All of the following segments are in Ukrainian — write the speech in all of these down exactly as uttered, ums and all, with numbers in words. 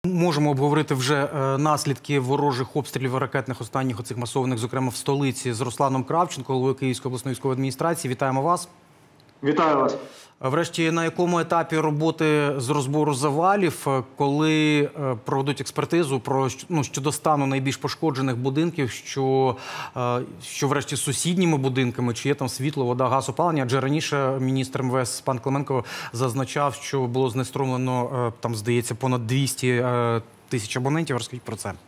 Можемо обговорити вже наслідки ворожих обстрілів ракетних останніх оцих масованих, зокрема в столиці, з Русланом Кравченко, головою Київської обласної військової адміністрації. Вітаємо вас. Вітаю вас. Врешті, на якому етапі роботи з розбору завалів, коли проведуть експертизу про, ну, щодо стану найбільш пошкоджених будинків, що, що врешті з сусідніми будинками, чи є там світло, вода, газ, опалення? Адже раніше міністр ем ве ес пан Клименко зазначав, що було знеструмлено, там, здається, понад двісті тисяч абонентів. Розкажіть про це.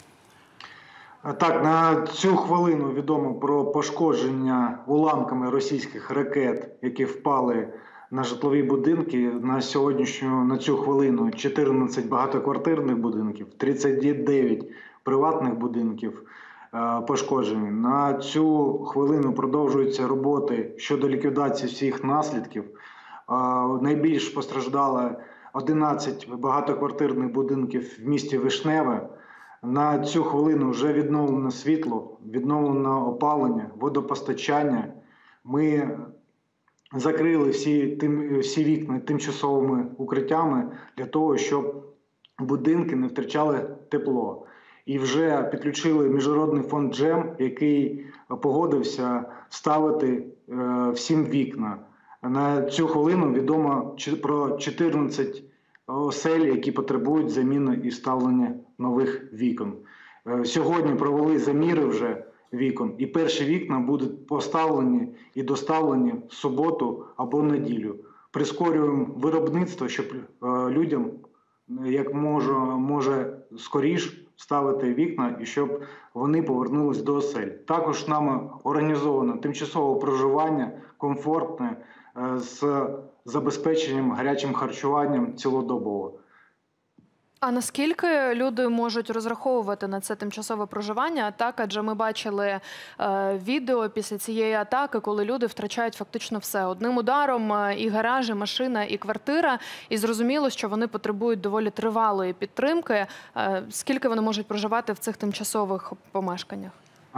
Так, на цю хвилину відомо про пошкодження уламками російських ракет, які впали на житлові будинки. На сьогоднішню, на цю хвилину чотирнадцять багатоквартирних будинків, тридцять дев'ять приватних будинків е, пошкоджені. На цю хвилину продовжуються роботи щодо ліквідації всіх наслідків. Е, найбільш постраждало одинадцять багатоквартирних будинків в місті Вишневе. На цю хвилину вже відновлено світло, відновлено опалення, водопостачання. Ми закрили всі, тим, всі вікна тимчасовими укриттями для того, щоб будинки не втрачали тепло. І вже підключили Міжнародний фонд джем, який погодився ставити е, всім вікна. На цю хвилину відомо про чотирнадцять осель, які потребують заміни і вставлення нових вікон. Сьогодні провели заміри вже вікон, і перші вікна будуть поставлені і доставлені в суботу або неділю. Прискорюємо виробництво, щоб людям як може, може скоріш ставити вікна і щоб вони повернулись до осель. Також нами організовано тимчасове проживання, комфортне, з забезпеченням гарячим харчуванням цілодобово. А наскільки люди можуть розраховувати на це тимчасове проживання? Так, адже ми бачили е, відео після цієї атаки, коли люди втрачають фактично все. Одним ударом і гараж, і машина, і квартира. І зрозуміло, що вони потребують доволі тривалої підтримки. Е, скільки вони можуть проживати в цих тимчасових помешканнях?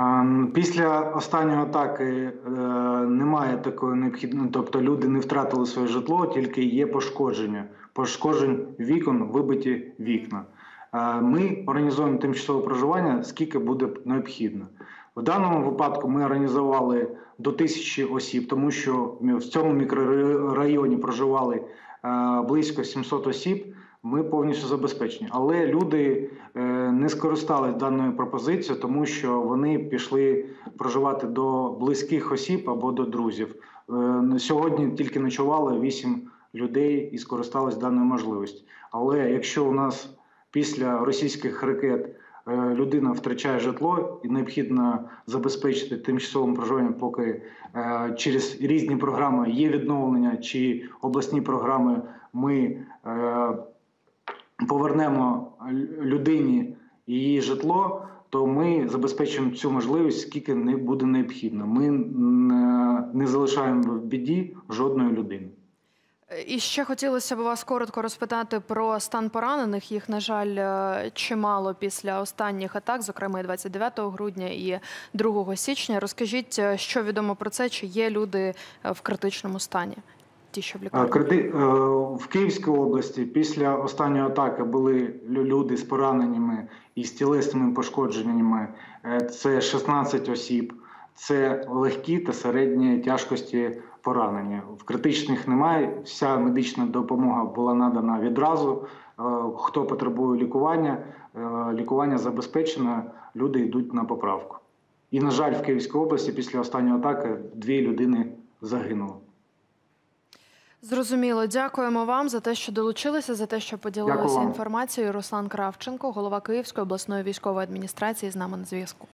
Після останньої атаки е, немає такої необхідності, тобто люди не втратили своє житло, тільки є пошкодження. Пошкоджень вікон, вибиті вікна. Е, ми організуємо тимчасове проживання, скільки буде необхідно. В даному випадку ми організували до тисячі осіб, тому що в цьому мікрорайоні проживали е, близько сімсот осіб. Ми повністю забезпечені. Але люди е, не скористались даною пропозицією, тому що вони пішли проживати до близьких осіб або до друзів. Е, сьогодні тільки ночували вісім людей і скористались даною можливістю. Але якщо у нас після російських ракет е, людина втрачає житло і необхідно забезпечити тимчасовим проживанням, поки е, через різні програми є відновлення чи обласні програми ми е, повернемо людині її житло, то ми забезпечуємо цю можливість, скільки не буде необхідно. Ми не залишаємо в біді жодної людини. І ще хотілося б вас коротко розпитати про стан поранених. Їх, на жаль, чимало після останніх атак, зокрема і двадцять дев'ятого грудня і другого січня. Розкажіть, що відомо про це, чи є люди в критичному стані? Ті, що в лікарні. В Київській області після останньої атаки були люди з пораненнями і з тілесними пошкодженнями. Це шістнадцять осіб. Це легкі та середні тяжкості поранення. В критичних немає. Вся медична допомога була надана відразу. Хто потребує лікування, лікування забезпечено, люди йдуть на поправку. І, на жаль, в Київській області після останньої атаки дві людини загинули. Зрозуміло. Дякуємо вам за те, що долучилися, за те, що поділилися інформацією. Руслан Кравченко, голова Київської обласної військової адміністрації, з нами на зв'язку.